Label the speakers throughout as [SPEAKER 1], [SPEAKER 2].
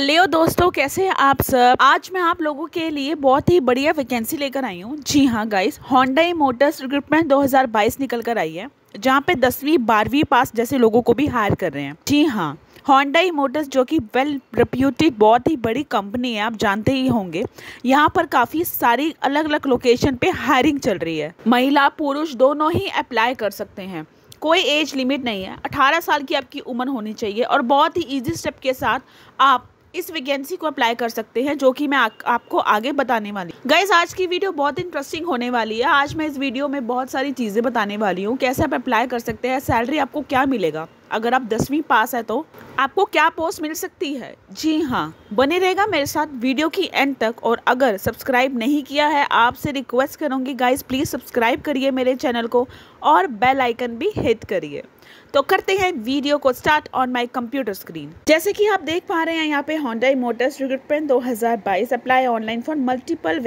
[SPEAKER 1] Hello दोस्तों, कैसे हैं आप सब। आज मैं आप लोगों के लिए बहुत ही बढ़िया वैकेंसी लेकर आई हूँ। जी हाँ गाइस, होंडा मोटर्स रिक्रूटमेंट 2022 निकल कर आई है, जहाँ पे 10वीं 12वीं पास जैसे लोगों को भी हायर कर रहे हैं। जी हाँ, होंडा मोटर्स जो कि वेल रेप्यूटेड बहुत ही बड़ी कंपनी है, आप जानते ही होंगे। यहाँ पर काफ़ी सारी अलग अलग लोकेशन पे हायरिंग चल रही है। महिला पुरुष दोनों ही अप्लाई कर सकते हैं, कोई एज लिमिट नहीं है। 18 साल की आपकी उम्र होनी चाहिए और बहुत ही इजी स्टेप के साथ आप इस वैकेंसी को अप्लाई कर सकते हैं, जो कि मैं आपको आगे बताने वाली हूँ। गाइस, आज की वीडियो बहुत इंटरेस्टिंग होने वाली है। आज मैं इस वीडियो में बहुत सारी चीज़ें बताने वाली हूँ, कैसे आप अप्लाई कर सकते हैं, सैलरी आपको क्या मिलेगा, अगर आप 10वीं पास है तो आपको क्या पोस्ट मिल सकती है। जी हाँ, बने रहेगा मेरे साथ वीडियो की एंड तक। और अगर सब्सक्राइब नहीं किया है, आपसे रिक्वेस्ट करूँगी गाइस, प्लीज़ सब्सक्राइब करिए मेरे चैनल को और बेल आइकन भी हिट करिए। तो करते हैं वीडियो को start on my computer screen. जैसे कि आप देख पा रहे हैं यहाँ पे Honda Motors recruitment 2022 apply online for multiple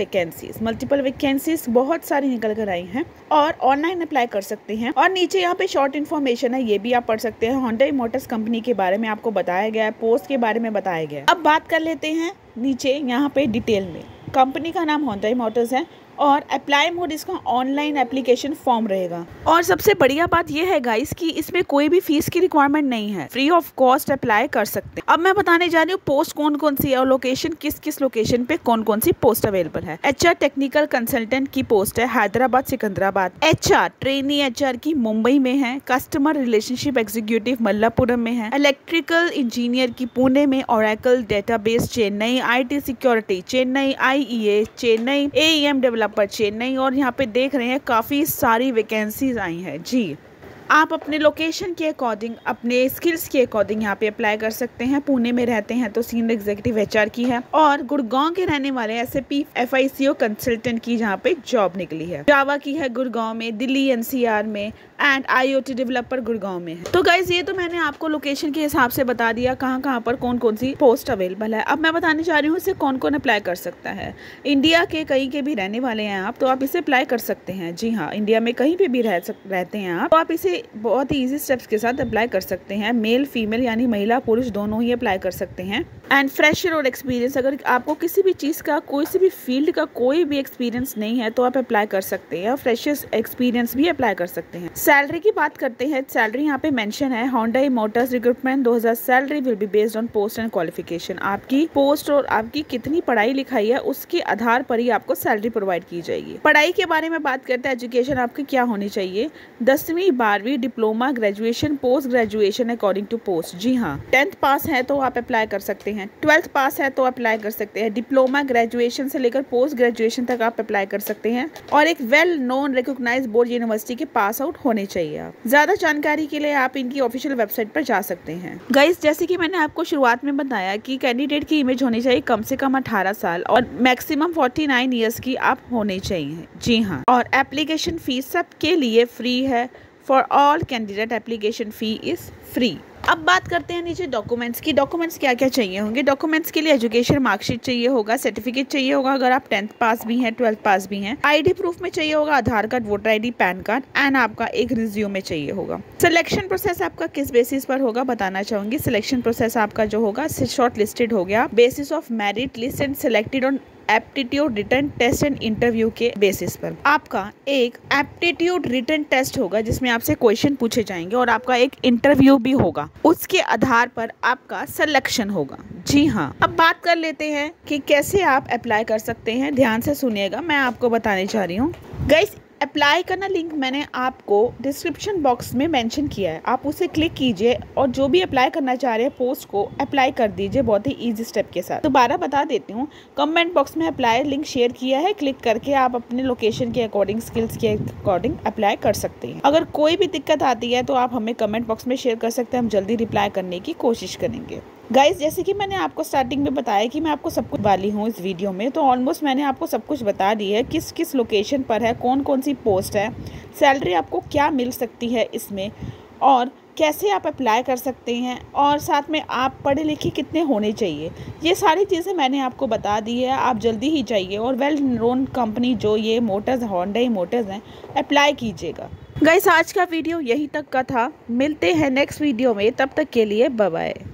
[SPEAKER 1] vacancies बहुत सारी निकल कर आई हैं और ऑनलाइन अप्लाई कर सकते हैं। और नीचे यहाँ पे शॉर्ट इन्फॉर्मेशन है, ये भी आप पढ़ सकते हैं। होंडा मोटर्स कंपनी के बारे में आपको बताया गया है, पोस्ट के बारे में बताया गया है। अब बात कर लेते हैं नीचे यहाँ पे डिटेल में। कंपनी का नाम होंडा मोटर्स है और अप्लाई मोड इसका ऑनलाइन एप्लीकेशन फॉर्म रहेगा। और सबसे बढ़िया बात यह है गाइस कि इसमें कोई भी फीस की रिक्वायरमेंट नहीं है, फ्री ऑफ कॉस्ट अप्लाई कर सकते हैं। अब मैं बताने जा रही हूँ पोस्ट कौन कौन सी है और लोकेशन किस किस लोकेशन पे कौन कौन सी पोस्ट अवेलेबल है। HR टेक्निकल कंसल्टेंट की पोस्ट है Hyderabad Secunderabad. HR trainee HR की मुंबई में है। कस्टमर रिलेशनशिप एग्जीक्यूटिव मल्लापुरम में है। इलेक्ट्रिकल इंजीनियर की पुणे में। Oracle database Chennai. IT security Chennai. IEA Chennai. AEM developer Chennai. और यहाँ पे देख रहे हैं काफ़ी सारी वैकेंसीज आई हैं। जी, आप अपने लोकेशन के अकॉर्डिंग, अपने स्किल्स के अकॉर्डिंग यहाँ पे अप्लाई कर सकते हैं। पुणे में रहते हैं तो सीनियर एग्जीक्यूटिव HR की है और गुड़गांव के रहने वाले SAP FICO कंसल्टेंट की जहाँ पे जॉब निकली है। जावा की है गुड़गांव में, दिल्ली NCR में एंड IoT डेवलपर गुड़गांव में है। तो गाइज, ये तो मैंने आपको लोकेशन के हिसाब से बता दिया कहाँ पर कौन कौन सी पोस्ट अवेलेबल है। अब मैं बताने जा रही हूँ इसे कौन कौन अप्लाई कर सकता है। इंडिया के कहीं के भी रहने वाले हैं आप, तो आप इसे अप्लाई कर सकते हैं। जी हाँ, इंडिया में कहीं पे भी रहते हैं आप, तो आप इसे बहुत ही इजी स्टेप्स के साथ अप्लाई कर सकते हैं। मेल फीमेल यानी महिला पुरुष दोनों ही अप्लाई कर सकते हैं। एंड फ्रेशर और एक्सपीरियंस, अगर आपको किसी भी चीज़ का, कोई सी भी फील्ड का कोई भी एक्सपीरियंस नहीं है तो आप अप्लाई कर सकते हैं। फ्रेशर्स एक्सपीरियंस भी अप्लाई कर सकते हैं। सैलरी की बात करते हैं। सैलरी यहाँ पे मेंशन है, Honda Motors recruitment 2000 salary will be based on post and qualification. आपकी पोस्ट और आपकी कितनी पढ़ाई लिखाई है उसके आधार पर ही आपको सैलरी प्रोवाइड की जाएगी। पढ़ाई के बारे में बात करते हैं, एजुकेशन आपकी क्या होनी चाहिए, 10वीं 12वीं diploma graduation post graduation according to post. जी हाँ, 10th पास है तो आप अप्लाई कर सकते हैं, 12th पास है तो अप्लाई कर सकते हैं, डिप्लोमा ग्रेजुएशन से लेकर पोस्ट ग्रेजुएशन तक आप अप्लाई कर सकते हैं और एक well known recognized board university के पास आउट होने चाहिए आप। ज्यादा जानकारी के लिए आप इनकी ऑफिशियल वेबसाइट पर जा सकते हैं। गाइस, जैसे कि मैंने आपको शुरुआत में बताया कि कैंडिडेट की इमेज होनी चाहिए कम से कम 18 साल और मैक्सिमम 49 ईयर्स की आप होने चाहिए। जी हाँ, और एप्लीकेशन फीस सबके लिए फ्री है। For all candidate application fee is free. अब बात करते हैं नीचे डॉक्यूमेंट्स की। डॉक्यूमेंट्स क्या क्या चाहिए होंगे। डॉक्यूमेंट्स के लिए एजुकेशन मार्कशीट चाहिए होगा, सर्टिफिकेट चाहिए होगा अगर आप 10th पास भी हैं, 12th पास भी हैं। ID प्रूफ में चाहिए होगा Aadhaar card, voter ID, pan card and आपका एक रिज्यूमे चाहिए होगा। सिलेक्शन प्रोसेस आपका किस बेसिस पर होगा बताना चाहूंगी। सिलेक्शन प्रोसेस आपका जो होगा, शॉर्ट लिस्टेड हो गया basis of merit list and selected on aptitude written test and interview के बेसिस पर। आपका एक एप्टीट्यूड रिटन टेस्ट होगा जिसमें आपसे क्वेश्चन पूछे जाएंगे और आपका एक इंटरव्यू भी होगा, उसके आधार पर आपका सिलेक्शन होगा। जी हाँ, अब बात कर लेते हैं कि कैसे आप अप्लाई कर सकते हैं। ध्यान से सुनिएगा, मैं आपको बताने जा रही हूँ। गाइस, अप्लाई करना लिंक मैंने आपको डिस्क्रिप्शन बॉक्स में मेंशन किया है, आप उसे क्लिक कीजिए और जो भी अप्लाई करना चाह रहे हैं पोस्ट को अप्लाई कर दीजिए बहुत ही इजी स्टेप के साथ। दोबारा बता देती हूँ, कमेंट बॉक्स में अप्लाई लिंक शेयर किया है, क्लिक करके आप अपने लोकेशन के अकॉर्डिंग, स्किल्स के अकॉर्डिंग अप्लाई कर सकते हैं। अगर कोई भी दिक्कत आती है तो आप हमें कमेंट बॉक्स में शेयर कर सकते हैं, हम जल्दी रिप्लाई करने की कोशिश करेंगे। गाइस, जैसे कि मैंने आपको स्टार्टिंग में बताया कि मैं आपको सब कुछ वाली हूँ इस वीडियो में, तो ऑलमोस्ट मैंने आपको सब कुछ बता दी है, किस किस लोकेशन पर है, कौन कौन सी पोस्ट है, सैलरी आपको क्या मिल सकती है इसमें और कैसे आप अप्लाई कर सकते हैं और साथ में आप पढ़े लिखे कितने होने चाहिए। ये सारी चीज़ें मैंने आपको बता दी है। आप जल्दी ही जाइए और वेल नोन कंपनी जो ये मोटर्स होंडा मोटर्स हैं, अप्लाई कीजिएगा। गाइस, आज का वीडियो यहीं तक का था, मिलते हैं नेक्स्ट वीडियो में, तब तक के लिए बाय बाय।